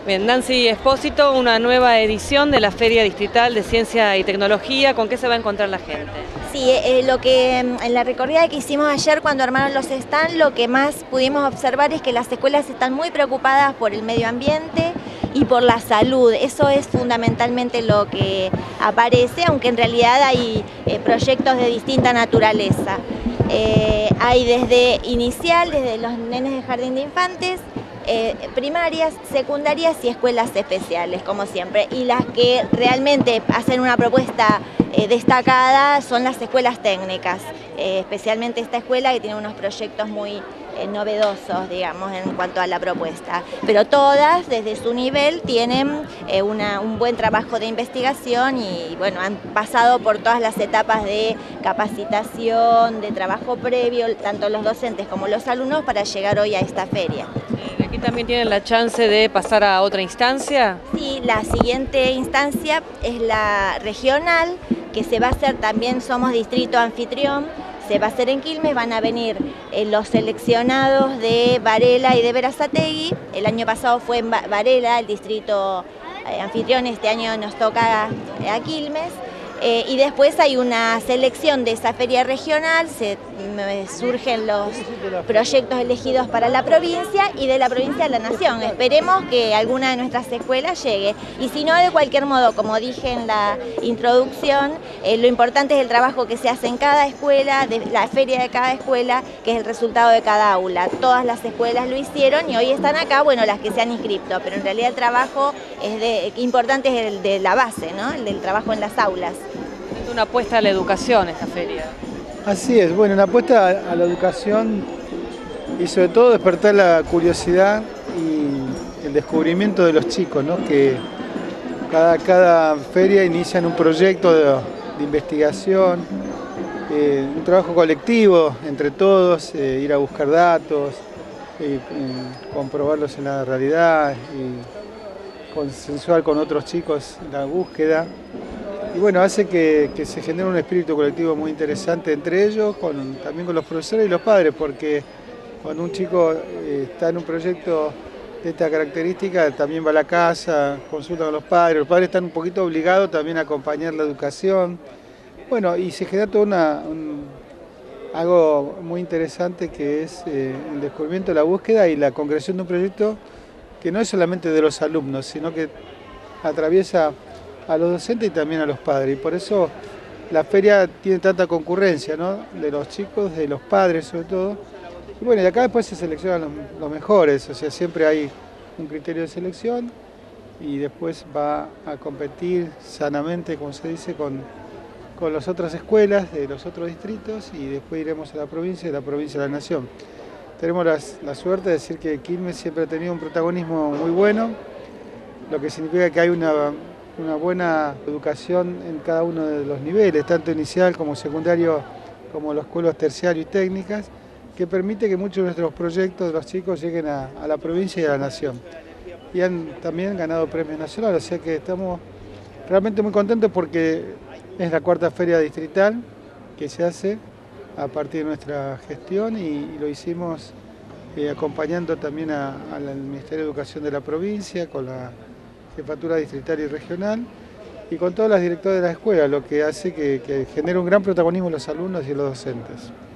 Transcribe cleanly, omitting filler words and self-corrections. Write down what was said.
Bien, Nancy Espósito, una nueva edición de la Feria Distrital de Ciencia y Tecnología. ¿Con qué se va a encontrar la gente? Sí, lo que en la recorrida que hicimos ayer cuando armaron los stands, lo que más pudimos observar es que las escuelas están muy preocupadas por el medio ambiente y por la salud. Eso es fundamentalmente lo que aparece, aunque en realidad hay proyectos de distinta naturaleza. Hay desde inicial, desde los nenes de jardín de infantes, primarias, secundarias y escuelas especiales, como siempre. Y las que realmente hacen una propuesta destacada son las escuelas técnicas, especialmente esta escuela que tiene unos proyectos muy novedosos, digamos, en cuanto a la propuesta. Pero todas, desde su nivel, tienen un buen trabajo de investigación y, bueno, han pasado por todas las etapas de capacitación, de trabajo previo, tanto los docentes como los alumnos, para llegar hoy a esta feria. ¿Aquí también tienen la chance de pasar a otra instancia? Sí, la siguiente instancia es la regional, que se va a hacer, también somos distrito anfitrión, se va a hacer en Quilmes, van a venir los seleccionados de Varela y de Berazategui. El año pasado fue en Varela, el distrito anfitrión, este año nos toca a Quilmes. Y después hay una selección de esa feria regional, surgen los proyectos elegidos para la provincia y de la provincia a la nación. Esperemos que alguna de nuestras escuelas llegue. Y si no, de cualquier modo, como dije en la introducción, lo importante es el trabajo que se hace en cada escuela, de la feria de cada escuela, que es el resultado de cada aula. Todas las escuelas lo hicieron y hoy están acá, bueno, las que se han inscrito, pero en realidad el trabajo importante es el de la base, ¿no? El del trabajo en las aulas. Es una apuesta a la educación esta feria. Así es, bueno, una apuesta a la educación y sobre todo despertar la curiosidad y el descubrimiento de los chicos, ¿no? Que cada feria inician un proyecto de investigación, un trabajo colectivo entre todos, ir a buscar datos, comprobarlos en la realidad y consensuar con otros chicos la búsqueda. Y bueno, hace que se genere un espíritu colectivo muy interesante entre ellos, también con los profesores y los padres, porque cuando un chico está en un proyecto de esta característica, también va a la casa, consulta con los padres están un poquito obligados también a acompañar la educación. Bueno, y se genera todo algo muy interesante que es el descubrimiento, la búsqueda y la concreción de un proyecto que no es solamente de los alumnos, sino que atraviesa a los docentes y también a los padres. Y por eso la feria tiene tanta concurrencia, ¿no? De los chicos, de los padres sobre todo. Y bueno, y acá después se seleccionan los mejores, o sea, siempre hay un criterio de selección y después va a competir sanamente, como se dice, con las otras escuelas de los otros distritos y después iremos a la provincia y de la provincia a la nación. Tenemos la suerte de decir que Quilmes siempre ha tenido un protagonismo muy bueno, lo que significa que hay una buena educación en cada uno de los niveles, tanto inicial como secundario, como los escuelas terciarios y técnicas, que permite que muchos de nuestros proyectos de los chicos lleguen a la provincia y a la nación. Y han también ganado premios nacionales, o sea que estamos realmente muy contentos porque es la cuarta feria distrital que se hace a partir de nuestra gestión y lo hicimos acompañando también al Ministerio de Educación de la provincia, con la Jefatura Distrital y Regional y con todas las directoras de la escuela, lo que hace que genere un gran protagonismo en los alumnos y en los docentes.